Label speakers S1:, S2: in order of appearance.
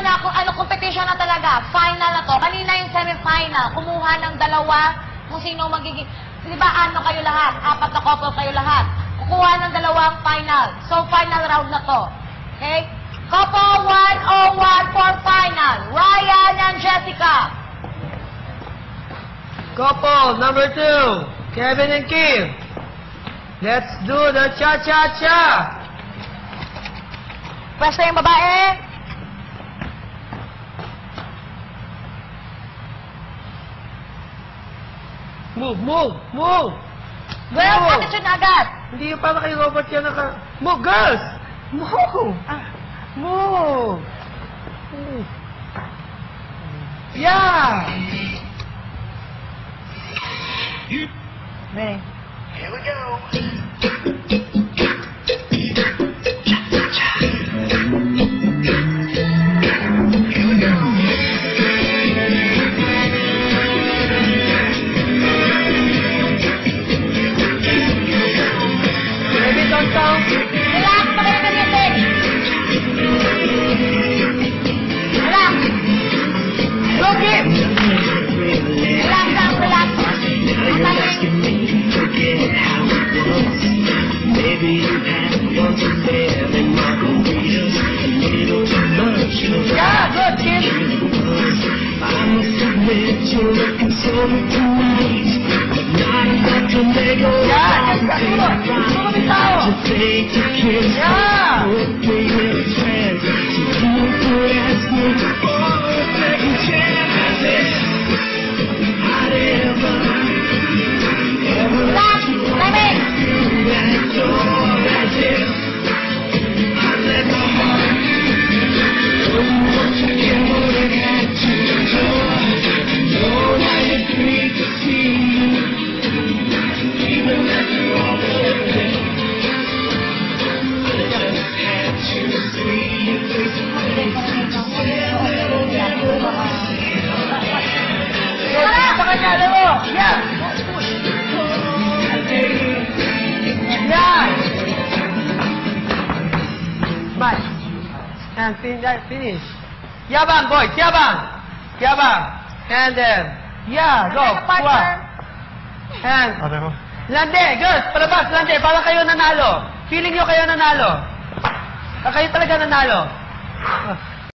S1: na, competition na talaga. Final na to. Kanina yung semi-final. Kumuha ng dalawa kung sino magiging... Di ba ano kayo lahat? 4 na couple kayo lahat. Kukuha ng dalawang final. So, final round na to. Okay? Couple 101 for final. Ryan and Jessica.
S2: Couple number 2, Kevin and Kim. Let's do the cha-cha-cha.
S1: Pwesta yung babae.
S2: Move, move, move.
S1: Girls, attitude na agad.
S2: Hindi yung para kay Robert yan naka... Move, girls! Move! Move! Move. Yeah!
S1: Ready?
S3: Here we go.
S1: Relax, magaling ka music. Relax.
S2: Go, Kim!
S1: Relax lang, relax.
S3: Maybe you had one too many margaritas, a little too much.
S2: Yeah, good, Kim!
S3: I must admit you're looking so tonight, but not enough to make a to take a kiss.
S2: Yeah!
S3: Would be a chance, so you could ask me for a second chance. I'd ever
S1: Relax, timing.
S3: that's all I did. I let my heart go together and had to go. Lord, I agree to see you, even after all the day. I just had to see you face to face.
S2: Sa kanya, alam mo! Yeah! Yeah! Smash! And finish. Yabang, boys! Yabang! Yabang! And then, yeah, go! Kuha! And, lande! Girls, palabas! Lande! Para kayo nanalo! Feeling nyo kayo nanalo! Kayo talaga nanalo!